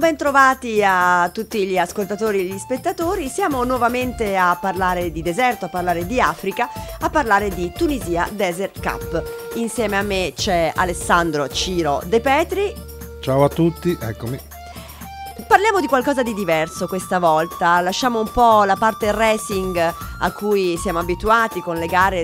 ben trovati a tutti gli ascoltatori e gli spettatori. Siamo nuovamente a parlare di deserto, a parlare di Africa, a parlare di Tunisia Desert Cup. Insieme a me c'è Alessandro Ciro De Petri. Ciao a tutti, eccomi. Parliamo di qualcosa di diverso questa volta, lasciamo un po' la parte racing a cui siamo abituati con le gare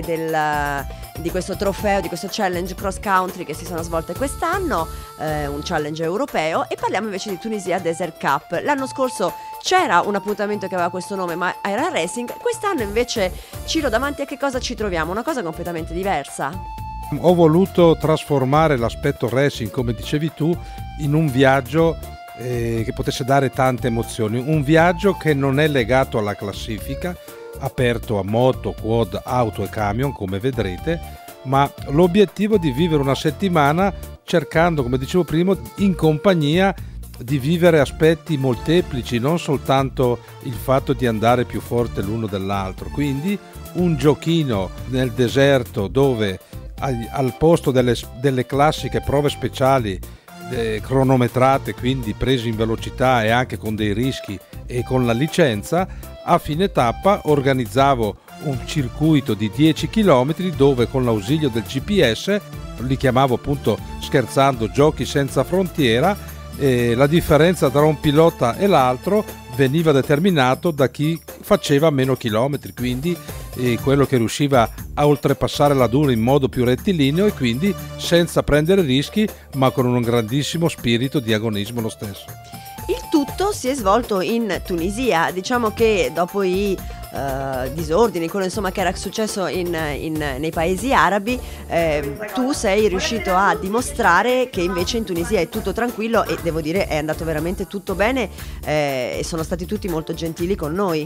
di questo trofeo, di questo challenge cross country che si sono svolte quest'anno, un challenge europeo, e parliamo invece di Tunisia Desert Cup. L'anno scorso c'era un appuntamento che aveva questo nome, ma era racing. Quest'anno invece, Ciro, davanti a che cosa ci troviamo? Una cosa completamente diversa. Ho voluto trasformare l'aspetto racing, come dicevi tu, in un viaggio che potesse dare tante emozioni, un viaggio che non è legato alla classifica, aperto a moto, quad, auto e camion, come vedrete, ma l'obiettivo è di vivere una settimana cercando, come dicevo prima, in compagnia, di vivere aspetti molteplici, non soltanto il fatto di andare più forte l'uno dell'altro. Quindi un giochino nel deserto dove al posto delle classiche prove speciali cronometrate, quindi prese in velocità e anche con dei rischi e con la licenza, a fine tappa organizzavo un circuito di 10 km dove, con l'ausilio del GPS, li chiamavo appunto scherzando giochi senza frontiera, e la differenza tra un pilota e l'altro veniva determinato da chi faceva meno chilometri, quindi quello che riusciva a oltrepassare la duna in modo più rettilineo e quindi senza prendere rischi, ma con un grandissimo spirito di agonismo lo stesso. Il tutto si è svolto in Tunisia. Diciamo che dopo i disordini, quello insomma che era successo nei paesi arabi, tu sei riuscito a dimostrare che invece in Tunisia è tutto tranquillo, e devo dire è andato veramente tutto bene, e sono stati tutti molto gentili con noi.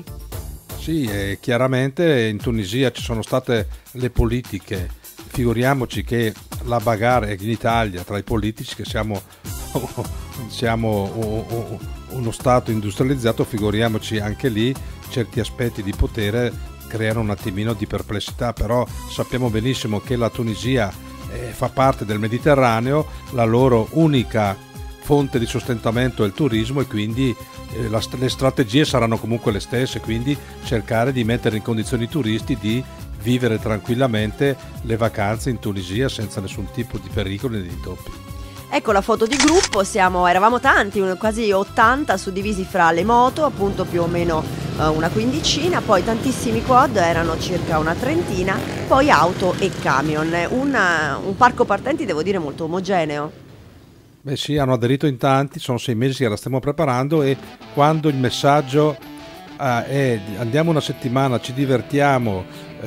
Sì, chiaramente in Tunisia ci sono state le politiche, figuriamoci che la bagarre in Italia tra i politici, che siamo uno stato industrializzato, figuriamoci anche lì certi aspetti di potere creano un attimino di perplessità, però sappiamo benissimo che la Tunisia fa parte del Mediterraneo, la loro unica fonte di sostentamento è il turismo, e quindi le strategie saranno comunque le stesse, quindi cercare di mettere in condizioni i turisti di vivere tranquillamente le vacanze in Tunisia senza nessun tipo di pericolo né di intoppi. Ecco la foto di gruppo, eravamo tanti, quasi 80, suddivisi fra le moto, appunto più o meno una quindicina, poi tantissimi quad, erano circa una trentina, poi auto e camion, un parco partenti devo dire molto omogeneo. Beh sì, hanno aderito in tanti, sono 6 mesi che la stiamo preparando, e quando il messaggio è andiamo una settimana, ci divertiamo,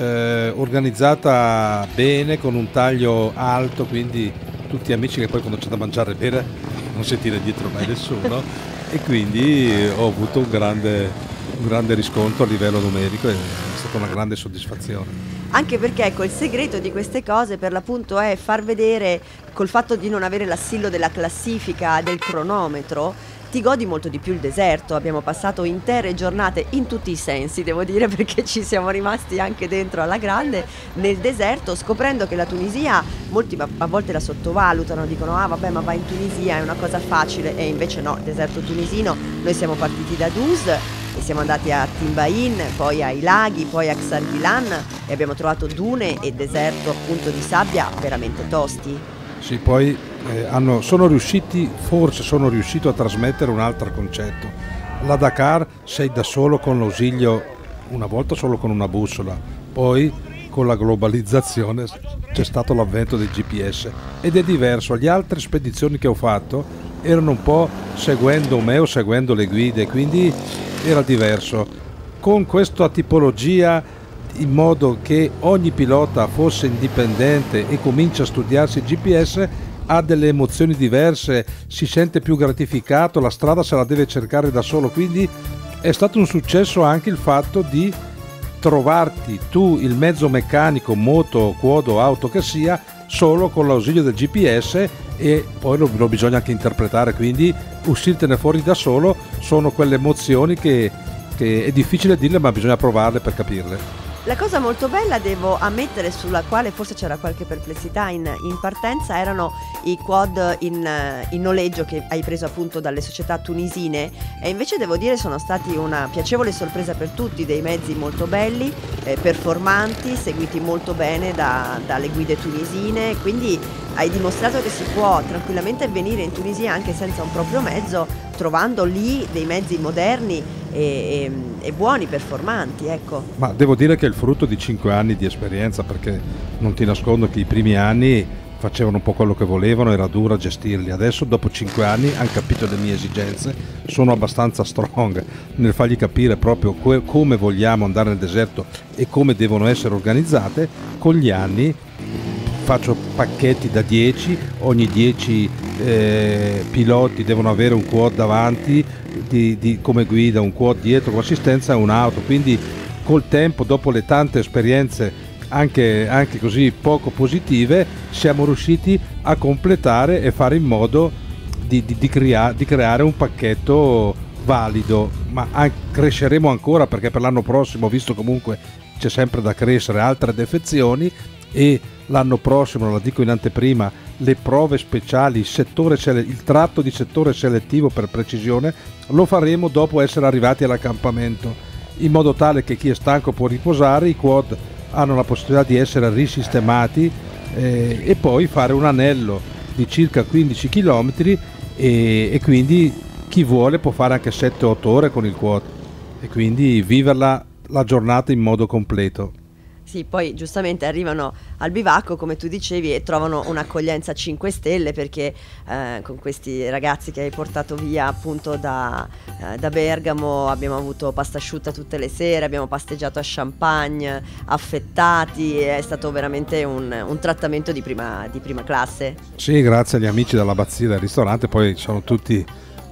organizzata bene, con un taglio alto, quindi tutti amici che poi quando c'è da mangiare e bere non si tira dietro mai nessuno, e quindi ho avuto un grande riscontro a livello numerico, e è stata una grande soddisfazione. Anche perché ecco, il segreto di queste cose per l'appunto è far vedere, col fatto di non avere l'assillo della classifica, del cronometro, ti godi molto di più il deserto. Abbiamo passato intere giornate in tutti i sensi, devo dire, perché ci siamo rimasti anche dentro alla grande nel deserto, scoprendo che la Tunisia, molti a volte la sottovalutano, dicono vabbè, ma vai in Tunisia è una cosa facile, e invece no, il deserto tunisino. Noi siamo partiti da Dus e siamo andati a Timbain, poi ai laghi, poi a Xargilan, e abbiamo trovato dune e deserto appunto di sabbia veramente tosti. Sì, poi sono riuscito a trasmettere un altro concetto. La Dakar sei da solo con l'ausilio, una volta solo con una bussola, poi con la globalizzazione c'è stato l'avvento del GPS, ed è diverso. Le altre spedizioni che ho fatto erano un po' seguendo me o seguendo le guide, quindi era diverso. Con questa tipologia, in modo che ogni pilota fosse indipendente e comincia a studiarsi il GPS, ha delle emozioni diverse, si sente più gratificato, la strada se la deve cercare da solo, quindi è stato un successo anche il fatto di trovarti tu il mezzo meccanico, moto, quad o auto che sia, solo con l'ausilio del GPS, e poi lo bisogna anche interpretare, quindi uscirtene fuori da solo sono quelle emozioni che è difficile dirle, ma bisogna provarle per capirle. La cosa molto bella, devo ammettere, sulla quale forse c'era qualche perplessità in partenza, erano i quad in noleggio che hai preso appunto dalle società tunisine, e invece devo dire sono stati una piacevole sorpresa per tutti, dei mezzi molto belli, performanti, seguiti molto bene dalle guide tunisine, quindi hai dimostrato che si può tranquillamente venire in Tunisia anche senza un proprio mezzo, trovando lì dei mezzi moderni e buoni, performanti, ecco. Ma devo dire che è il frutto di 5 anni di esperienza, perché non ti nascondo che i primi anni facevano un po' quello che volevano, era dura gestirli. Adesso dopo 5 anni hanno capito le mie esigenze, sono abbastanza strong nel fargli capire proprio come vogliamo andare nel deserto e come devono essere organizzate. Con gli anni faccio pacchetti da 10, ogni 10 piloti devono avere un quad davanti come guida, un quad dietro come assistenza e un'auto, quindi col tempo, dopo le tante esperienze anche così poco positive, siamo riusciti a completare e fare in modo di creare un pacchetto valido, ma cresceremo ancora, perché per l'anno prossimo, visto comunque c'è sempre da crescere, altre defezioni, e l'anno prossimo, la dico in anteprima, le prove speciali, il tratto di settore selettivo per precisione lo faremo dopo essere arrivati all'accampamento, in modo tale che chi è stanco può riposare, i quad hanno la possibilità di essere risistemati, e poi fare un anello di circa 15 km e quindi chi vuole può fare anche 7-8 ore con il quad e quindi viverla la giornata in modo completo. Sì, poi giustamente arrivano al bivacco, come tu dicevi, e trovano un'accoglienza 5 stelle, perché con questi ragazzi che hai portato via appunto da Bergamo abbiamo avuto pasta asciutta tutte le sere, abbiamo pasteggiato a Champagne, affettati, è stato veramente un trattamento di prima classe. Sì, grazie agli amici dell'abbazia del ristorante, poi sono tutti,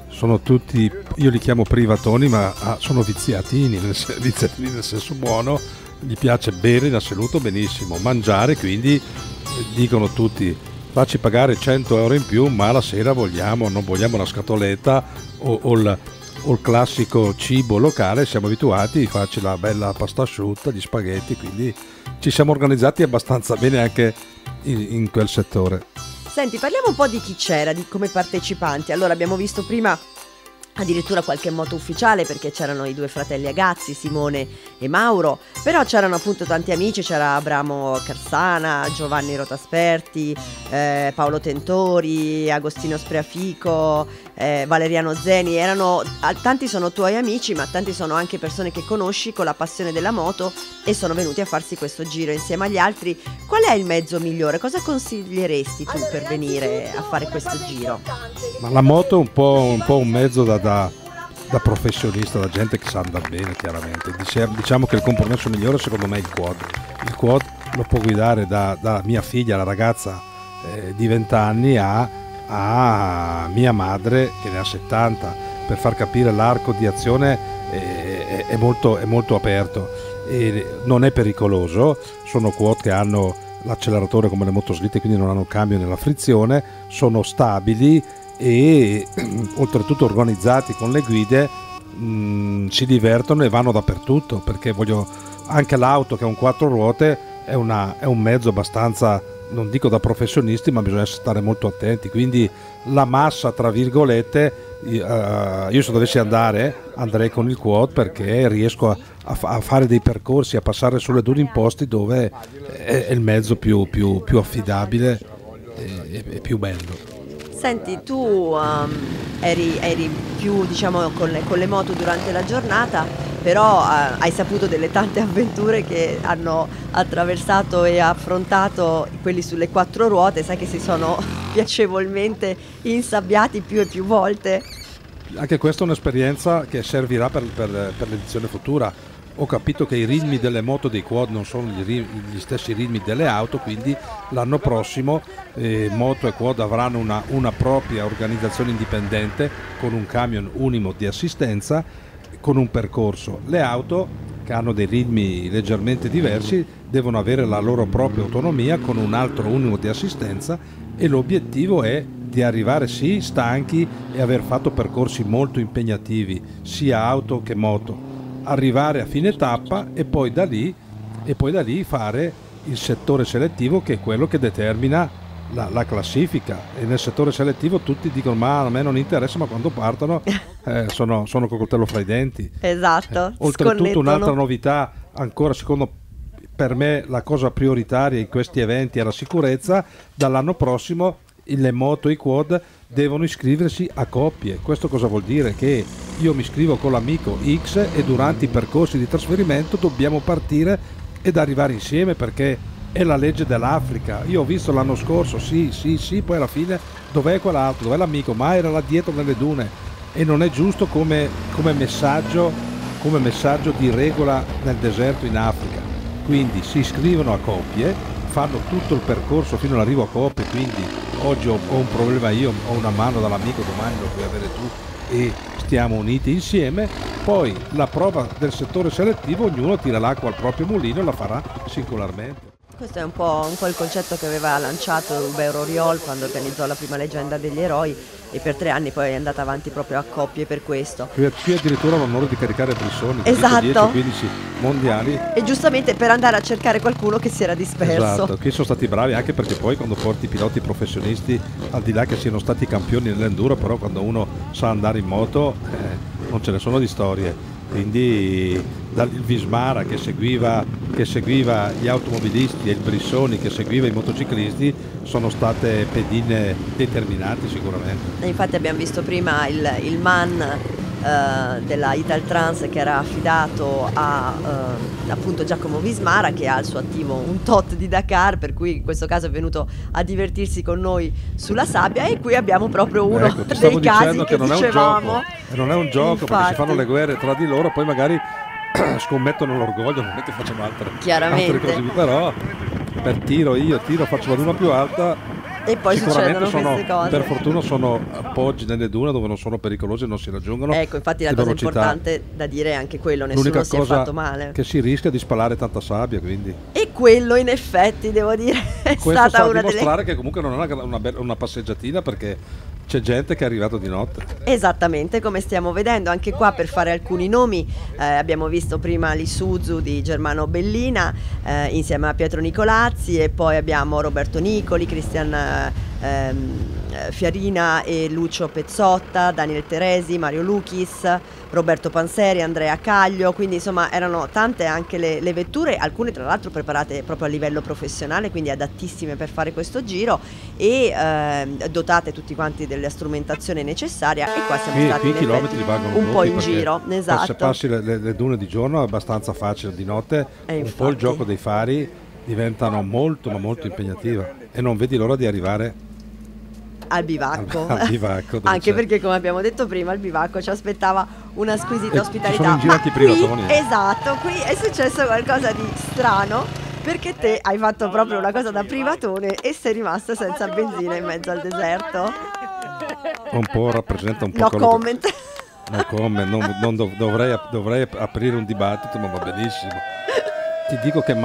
io li chiamo privatoni, ma sono viziatini nel senso buono. Gli piace bere in assoluto benissimo, mangiare, quindi dicono tutti facci pagare 100 euro in più, ma la sera non vogliamo la scatoletta o il classico cibo locale, siamo abituati a farci la bella pasta asciutta, gli spaghetti, quindi ci siamo organizzati abbastanza bene anche in quel settore. Senti, parliamo un po' di chi c'era, di come partecipanti. Allora, abbiamo visto prima addirittura qualche moto ufficiale, perché c'erano i 2 fratelli Agazzi, Simone e Mauro, però c'erano appunto tanti amici, c'era Abramo Carsana, Giovanni Rotasperti, Paolo Tentori, Agostino Spreafico, Valeriano Zeni, tanti sono tuoi amici, ma tanti sono anche persone che conosci con la passione della moto e sono venuti a farsi questo giro insieme agli altri. Qual è il mezzo migliore? Cosa consiglieresti tu per venire a fare questo giro? Ma la moto è un po' un mezzo da professionista, da gente che sa andare bene, chiaramente. Diciamo che il compromesso migliore secondo me è il quad. Il quad lo può guidare da mia figlia, la ragazza di 20 anni, a mia madre che ne ha 70, per far capire l'arco di azione è molto aperto e non è pericoloso. Sono quad che hanno l'acceleratore come le motoslitte, quindi non hanno cambio nella frizione, sono stabili e oltretutto organizzati con le guide, si divertono e vanno dappertutto, perché anche l'auto, che ha un 4 ruote, è un mezzo abbastanza, non dico da professionisti, ma bisogna stare molto attenti, quindi la massa tra virgolette, io se dovessi andrei con il quad, perché riesco a fare dei percorsi, a passare sulle dune in posti dove è il mezzo più affidabile e più bello. Senti, tu eri più, diciamo, con le moto durante la giornata, però hai saputo delle tante avventure che hanno attraversato e affrontato quelli sulle 4 ruote, sai che si sono piacevolmente insabbiati più e più volte. Anche questa è un'esperienza che servirà per l'edizione futura. Ho capito che i ritmi delle moto dei quad non sono gli stessi ritmi delle auto, quindi l'anno prossimo moto e quad avranno una propria organizzazione indipendente, con un camion unico di assistenza, con un percorso. Le auto, che hanno dei ritmi leggermente diversi, devono avere la loro propria autonomia con un altro unico di assistenza, e l'obiettivo è di arrivare sì stanchi e aver fatto percorsi molto impegnativi, sia auto che moto, arrivare a fine tappa e poi da lì e poi da lì fare il settore selettivo, che è quello che determina la classifica. E nel settore selettivo tutti dicono ma a me non interessa, ma quando partono sono col coltello fra i denti. Esatto. Oltretutto un'altra novità ancora, secondo per me la cosa prioritaria in questi eventi è la sicurezza. Dall'anno prossimo le moto e i quad devono iscriversi a coppie. Questo cosa vuol dire? Che io mi iscrivo con l'amico X e durante i percorsi di trasferimento dobbiamo partire ed arrivare insieme, perché è la legge dell'Africa. Io ho visto l'anno scorso, sì, poi alla fine dov'è quell'altro, dov'è l'amico? Ma era là dietro nelle dune, e non è giusto come messaggio di regola nel deserto in Africa. Quindi si iscrivono a coppie, fanno tutto il percorso fino all'arrivo a coppie, quindi oggi ho un problema io, ho una mano dall'amico, domani lo puoi avere tu e stiamo uniti insieme. Poi la prova del settore selettivo, ognuno tira l'acqua al proprio mulino e la farà singolarmente. Questo è un po' il concetto che aveva lanciato Hubert Auriol quando organizzò la prima leggenda degli eroi, e per 3 anni poi è andata avanti proprio a coppie per questo. Qui addirittura l'onore di caricare Brissoni, esatto, 10-15 mondiali. E giustamente per andare a cercare qualcuno che si era disperso. Esatto, qui sono stati bravi, anche perché poi quando porti i piloti professionisti, al di là che siano stati campioni nell'enduro, però quando uno sa andare in moto non ce ne sono di storie. Quindi il Vismara che seguiva gli automobilisti e il Brissoni che seguiva i motociclisti sono state pedine determinanti sicuramente. E infatti abbiamo visto prima il MAN della Italtrans, che era affidato a appunto Giacomo Vismara, che ha al suo attivo un tot di Dakar, per cui in questo caso è venuto a divertirsi con noi sulla sabbia, e qui abbiamo proprio uno dei casi che dicevamo. Non è un gioco, perché si fanno le guerre tra di loro, poi magari scommettono l'orgoglio, non è che facciano altre cose, però per tiro faccio la duna più alta. E poi succedono queste cose. Per fortuna sono appoggi nelle dune dove non sono pericolosi e non si raggiungono. Ecco, infatti la cosa importante da dire è anche quello, nessuno l'unica si è fatto male. Che si rischia di spalare tanta sabbia, quindi. E quello in effetti devo dire è Questo stata una dimostrare che comunque non è una passeggiatina, perché c'è gente che è arrivata di notte. Esattamente, come stiamo vedendo anche qua. Per fare alcuni nomi, abbiamo visto prima l'Isuzu di Germano Bellina insieme a Pietro Nicolazzi, e poi abbiamo Roberto Nicoli, Cristian Fiarina e Lucio Pezzotta, Daniel Teresi, Mario Luchis, Roberto Panseri, Andrea Caglio. Quindi insomma erano tante anche le vetture, alcune tra l'altro preparate proprio a livello professionale, quindi adattissime per fare questo giro, e dotate tutti quanti della strumentazione necessaria. E qua siamo stati chilometri un po' in giro. Esatto. Se passi le dune di giorno è abbastanza facile, di notte un po' il gioco dei fari diventano molto ma molto impegnativa, e non vedi l'ora di arrivare al bivacco, anche perché come abbiamo detto prima al bivacco ci aspettava una squisita ospitalità. Sono in giro anche i privatoni. Esatto, qui è successo qualcosa di strano, perché te hai fatto proprio una cosa da privatone e sei rimasto senza benzina in mezzo al deserto. Un po' rappresenta un po' no comment. No comment, dovrei aprire un dibattito, ma va benissimo. Ti dico che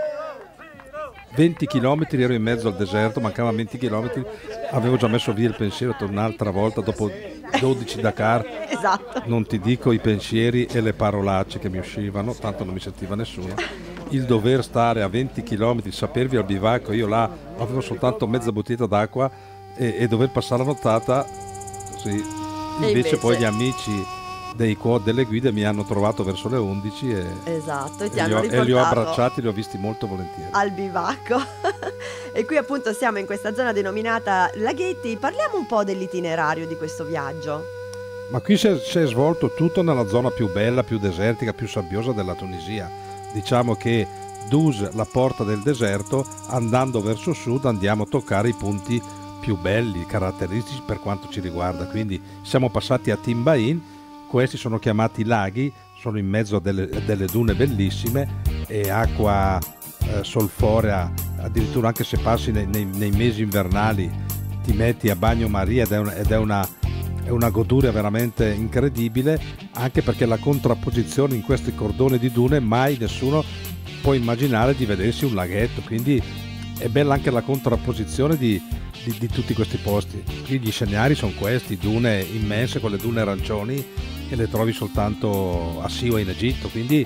20 km ero in mezzo al deserto, mancavano 20 km, avevo già messo via il pensiero un'altra volta dopo 12 Dakar. Esatto. Non ti dico i pensieri e le parolacce che mi uscivano, tanto non mi sentiva nessuno. Il dover stare a 20 km, sapervi al bivacco, io là avevo soltanto mezza bottiglia d'acqua e dover passare la nottata, sì. Invece poi gli amici dei quad delle guide mi hanno trovato verso le 11 esatto, e ti hanno riportato, e li ho abbracciati, li ho visti molto volentieri al bivacco. E qui appunto siamo in questa zona denominata Laghetti. Parliamo un po' dell'itinerario di questo viaggio. Ma qui si è svolto tutto nella zona più bella, più desertica, più sabbiosa della Tunisia. Diciamo che Dus, la porta del deserto, andando verso sud andiamo a toccare i punti più belli, caratteristici per quanto ci riguarda. Quindi siamo passati a Timbain. Questi sono chiamati laghi, sono in mezzo a delle dune bellissime, e acqua solforea, addirittura anche se passi nei mesi invernali ti metti a bagno Maria, ed è una goduria veramente incredibile, anche perché la contrapposizione in questi cordoni di dune, mai nessuno può immaginare di vedersi un laghetto, quindi è bella anche la contrapposizione di tutti questi posti. Qui gli scenari sono questi, dune immense con le dune arancioni, e le trovi soltanto a Siwa in Egitto, quindi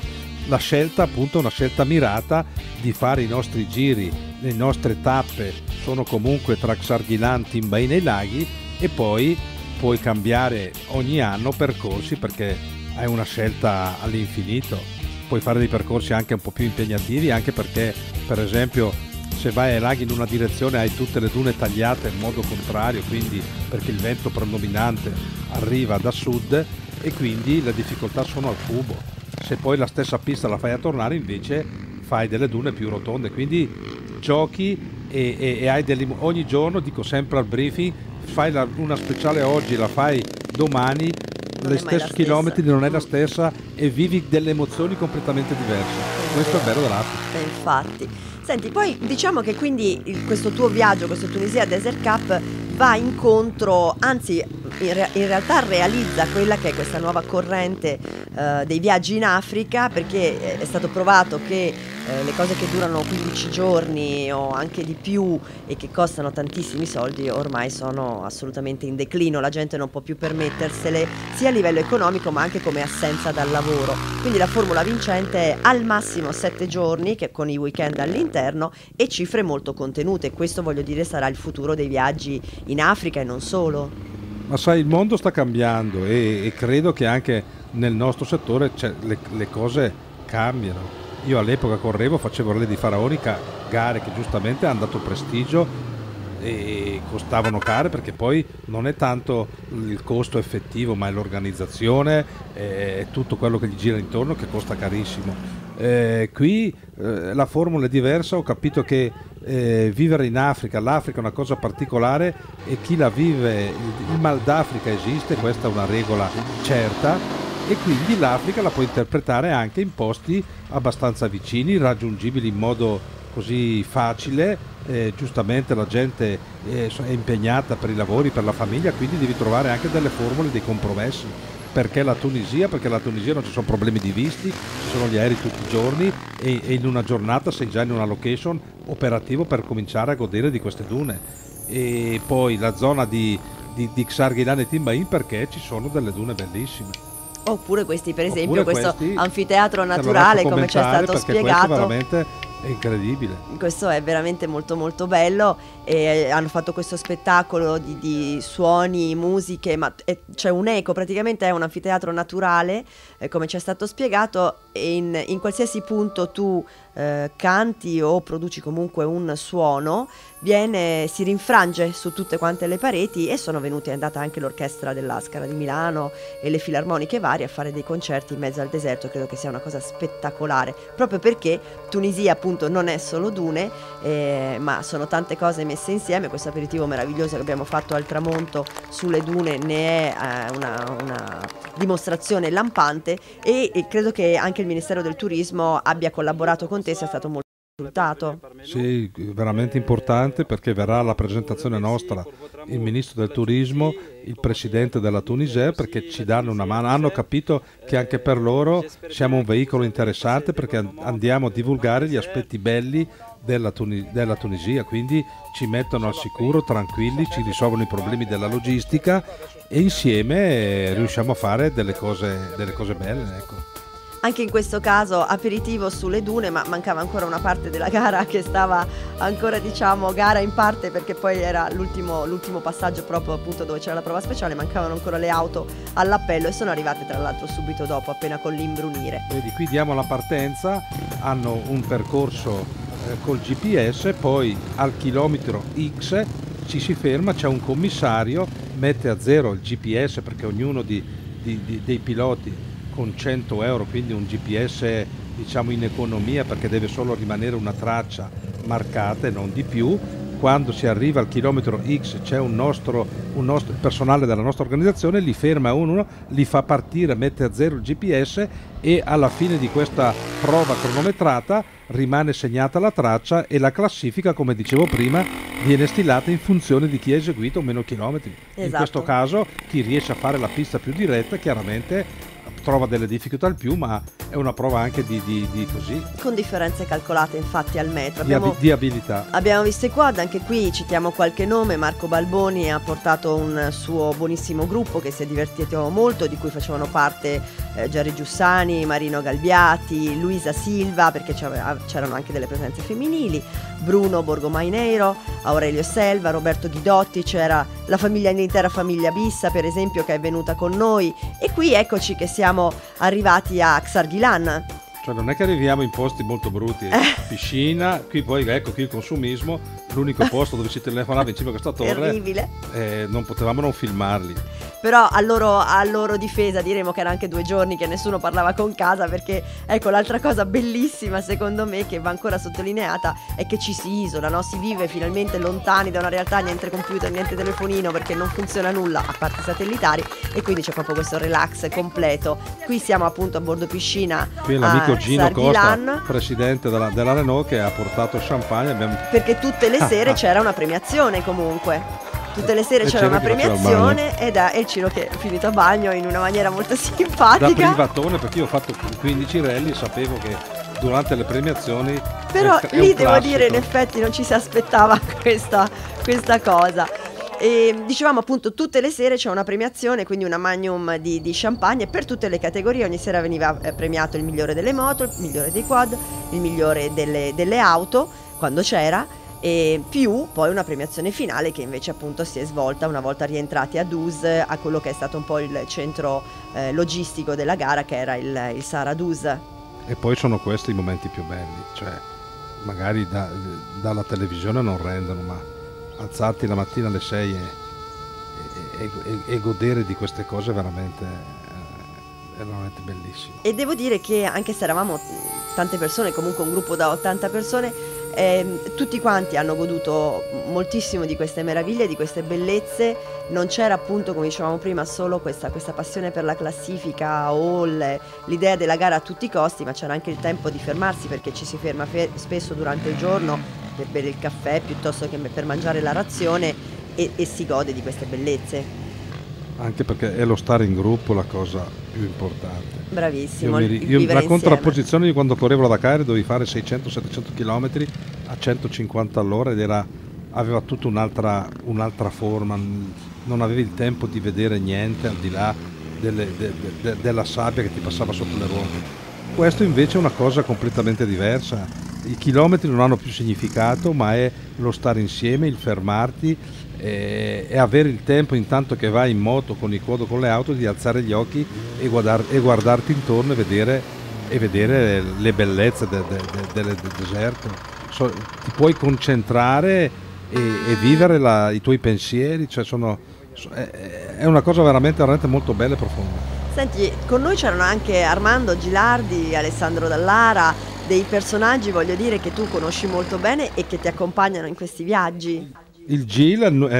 la scelta appunto è una scelta mirata di fare i nostri giri, le nostre tappe sono comunque tra Xarghilan, Timbain e i laghi, e poi puoi cambiare ogni anno percorsi perché hai una scelta all'infinito. Puoi fare dei percorsi anche un po' più impegnativi, anche perché per esempio se vai ai laghi in una direzione hai tutte le dune tagliate in modo contrario, quindi perché il vento predominante arriva da sud e quindi le difficoltà sono al cubo. Se poi la stessa pista la fai a tornare invece fai delle dune più rotonde, quindi giochi e hai ogni giorno, dico sempre al briefing, fai una speciale oggi, la fai domani, le stesse chilometri non è la stessa e vivi delle emozioni completamente diverse. Questo è bello dell'Africa. Infatti. Senti, poi diciamo che quindi questo tuo viaggio, questo Tunisia Desert Cup va incontro, anzi in realtà realizza quella che è questa nuova corrente dei viaggi in Africa, perché è stato provato che le cose che durano 15 giorni o anche di più e che costano tantissimi soldi ormai sono assolutamente in declino, la gente non può più permettersele sia a livello economico ma anche come assenza dal lavoro, quindi la formula vincente è al massimo 7 giorni che con i weekend all'interno e cifre molto contenute. Questo, voglio dire, sarà il futuro dei viaggi in Africa e non solo. Ma sai, il mondo sta cambiando e credo che anche nel nostro settore le cose cambiano. Io all'epoca correvo, facevo rally di faraonica, gare che giustamente hanno dato prestigio e costavano care, perché poi non è tanto il costo effettivo ma è l'organizzazione e tutto quello che gli gira intorno che costa carissimo. Qui la formula è diversa, ho capito che vivere in Africa, l'Africa è una cosa particolare e chi la vive, il mal d'Africa esiste, questa è una regola certa, e quindi l'Africa la puoi interpretare anche in posti abbastanza vicini, raggiungibili in modo così facile. Giustamente la gente è impegnata per i lavori, per la famiglia, quindi devi trovare anche delle formule, dei compromessi. Perché la Tunisia? Perché la Tunisia non ci sono problemi di visti, ci sono gli aerei tutti i giorni e in una giornata sei già in una location operativo per cominciare a godere di queste dune. E poi la zona di Xarghilan e Timbain perché ci sono delle dune bellissime. Oppure questi, per esempio, questo anfiteatro naturale, come ci è stato spiegato. Questo veramente è incredibile. Questo è veramente molto molto bello e hanno fatto questo spettacolo di suoni, musiche, ma c'è un eco, praticamente è un anfiteatro naturale, come ci è stato spiegato, e in qualsiasi punto tu canti o produci comunque un suono, si rinfrange su tutte quante le pareti, e è andata anche l'orchestra della Scala di Milano e le filarmoniche varie a fare dei concerti in mezzo al deserto. Credo che sia una cosa spettacolare, proprio perché Tunisia appunto non è solo dune, ma sono tante cose messe insieme. Questo aperitivo meraviglioso che abbiamo fatto al tramonto sulle dune ne è una dimostrazione lampante, e credo che anche il Ministero del Turismo abbia collaborato con te, sia stato molto risultato. Sì, veramente importante, perché verrà alla presentazione nostra il Ministro del Turismo, il Presidente della Tunisia, perché ci danno una mano. Hanno capito che anche per loro siamo un veicolo interessante, perché andiamo a divulgare gli aspetti belli della Tunisia, quindi ci mettono al sicuro, tranquilli, ci risolvono i problemi della logistica e insieme riusciamo a fare delle cose belle, ecco. Anche in questo caso aperitivo sulle dune, ma mancava ancora una parte della gara che stava ancora, diciamo, gara in parte, perché poi era l'ultimo passaggio proprio appunto dove c'era la prova speciale, mancavano ancora le auto all'appello e sono arrivate tra l'altro subito dopo, appena con l'imbrunire. Vedi, qui diamo la partenza, hanno un percorso col GPS, poi al chilometro X ci si ferma, c'è un commissario, mette a zero il GPS, perché ognuno dei piloti con 100 euro, quindi un GPS diciamo in economia, perché deve solo rimanere una traccia marcata e non di più. Quando si arriva al chilometro X c'è un nostro personale della nostra organizzazione, li ferma uno, li fa partire, mette a zero il GPS e alla fine di questa prova cronometrata rimane segnata la traccia e la classifica, come dicevo prima, viene stilata in funzione di chi ha eseguito meno chilometri. Esatto. In questo caso chi riesce a fare la pista più diretta chiaramente trova delle difficoltà in più, ma è una prova anche di così, con differenze calcolate infatti al metro. di abilità. Abbiamo visto i quad, anche qui citiamo qualche nome. Marco Balboni ha portato un suo buonissimo gruppo che si è divertito molto, di cui facevano parte Gerry Giussani, Marino Galbiati, Luisa Silva, perché c'erano anche delle presenze femminili, Bruno Borgomaineiro, Aurelio Selva, Roberto Ghidotti, c'era l'intera famiglia Bissa per esempio, che è venuta con noi, e qui eccoci che siamo arrivati a Xarghilan. Cioè non è che arriviamo in posti molto brutti, piscina, qui poi ecco qui il consumismo, l'unico posto dove si telefonava in cima a questa torre, terribile. Non potevamo non filmarli. Però a loro difesa diremo che erano anche 2 giorni che nessuno parlava con casa, perché ecco l'altra cosa bellissima secondo me che va ancora sottolineata è che ci si isola, no? Si vive finalmente lontani da una realtà, niente computer, niente telefonino, perché non funziona nulla a parte i satellitari, e quindi c'è proprio questo relax completo. Qui siamo appunto a bordo piscina, qui è l'amico Gino Costa, Xarghilan, presidente della Renault, che ha portato champagne. perché tutte le sere c'era una premiazione comunque. Tutte le sere c'era una premiazione ed è il Ciro che è finito a bagno in una maniera molto simpatica. Da privatone, perché io ho fatto 15 rally e sapevo che durante le premiazioni però è lì un devo classico. dire in effetti non ci si aspettava questa cosa. E dicevamo appunto tutte le sere c'è una premiazione, quindi una magnum di champagne per tutte le categorie. Ogni sera veniva premiato il migliore delle moto, il migliore dei quad, il migliore delle auto quando c'era, e più poi una premiazione finale che invece appunto si è svolta una volta rientrati a Dus, a quello che è stato un po' il centro logistico della gara, che era il Sahara Dus. E poi sono questi i momenti più belli, cioè magari dalla televisione non rendono, ma alzarti la mattina alle 6 e godere di queste cose è veramente bellissimo. E devo dire che anche se eravamo tante persone, comunque un gruppo da 80 persone, tutti quanti hanno goduto moltissimo di queste meraviglie, di queste bellezze. Non c'era appunto, come dicevamo prima, solo questa passione per la classifica o l'idea della gara a tutti i costi, ma c'era anche il tempo di fermarsi, perché ci si ferma spesso durante il giorno per bere il caffè piuttosto che per mangiare la razione, e si gode di queste bellezze. Anche perché è lo stare in gruppo la cosa più importante. Bravissimo. La contrapposizione di quando correvo la Dakar dovevi fare 600-700 km a 150 all'ora ed aveva tutta un'altra forma, non avevi il tempo di vedere niente al di là della sabbia che ti passava sotto le ruote. Questo invece è una cosa completamente diversa. I chilometri non hanno più significato, ma è lo stare insieme, il fermarti e avere il tempo, intanto che vai in moto con i quad o con le auto, di alzare gli occhi e guardarti intorno e vedere le bellezze del deserto. Ti puoi concentrare e vivere i tuoi pensieri, cioè è una cosa veramente molto bella e profonda. Senti, con noi c'erano anche Armando Gilardi, Alessandro Dallara, dei personaggi, voglio dire, che tu conosci molto bene e che ti accompagnano in questi viaggi. Il Gil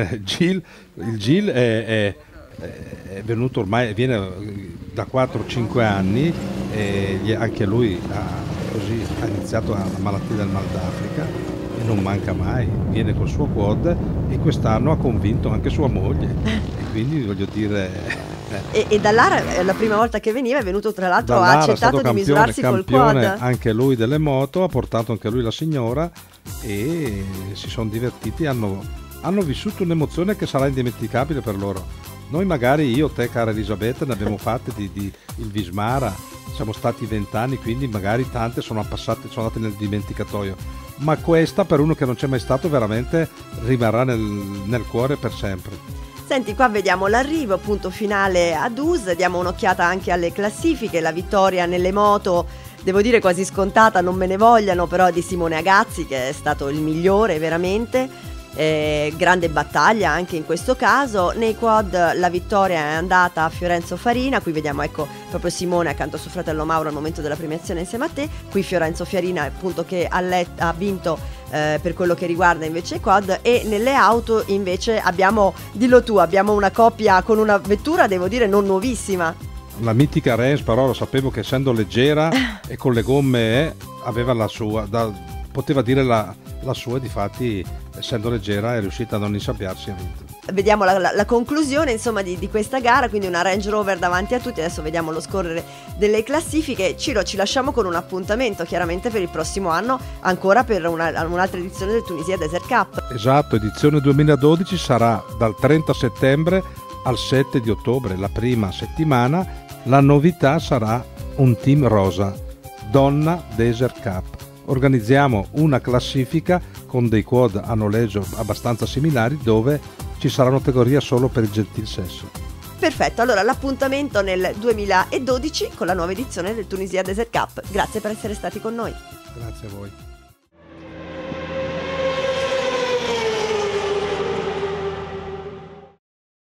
è venuto ormai, viene da 4-5 anni, e anche lui ha iniziato la malattia del Mal d'Africa e non manca mai, viene col suo quad e quest'anno ha convinto anche sua moglie, e quindi voglio dire... E Dallara la prima volta che veniva è venuto, tra l'altro ha accettato di misurarsi col quad. Anche lui delle moto, ha portato anche lui la signora e si sono divertiti, hanno vissuto un'emozione che sarà indimenticabile per loro. Noi magari, io, te, cara Elisabetta, ne abbiamo fatte il Vismara, siamo stati 20 anni, quindi magari tante sono andate nel dimenticatoio, ma questa per uno che non c'è mai stato veramente rimarrà nel cuore per sempre. Senti, qua vediamo l'arrivo appunto finale a Dus, diamo un'occhiata anche alle classifiche. La vittoria nelle moto, devo dire quasi scontata, non me ne vogliano, però di Simone Agazzi, che è stato il migliore veramente. Grande battaglia anche in questo caso. Nei quad la vittoria è andata a Fiorenzo Farina. Qui vediamo ecco proprio Simone accanto a suo fratello Mauro al momento della premiazione insieme a te. Qui Fiorenzo Farina appunto che ha vinto per quello che riguarda invece i quad. E nelle auto invece abbiamo, dillo tu, abbiamo una coppia con una vettura, devo dire, non nuovissima. La mitica Rennes, però lo sapevo che essendo leggera e con le gomme aveva la sua, poteva dire la sua, e difatti essendo leggera è riuscita a non insabbiarsi e ha vinto. vediamo la conclusione insomma di questa gara, quindi una Range Rover davanti a tutti. Adesso vediamo lo scorrere delle classifiche. Ciro, ci lasciamo con un appuntamento chiaramente per il prossimo anno, ancora per un'altra edizione del Tunisia Desert Cup. Esatto, edizione 2012 sarà dal 30 settembre al 7 di ottobre, la prima settimana. La novità sarà un team rosa, Donna Desert Cup. Organizziamo una classifica con dei quad a noleggio abbastanza similari, dove ci sarà una categoria solo per il gentil sesso. Perfetto, allora l'appuntamento nel 2012 con la nuova edizione del Tunisia Desert Cup. Grazie per essere stati con noi. Grazie a voi.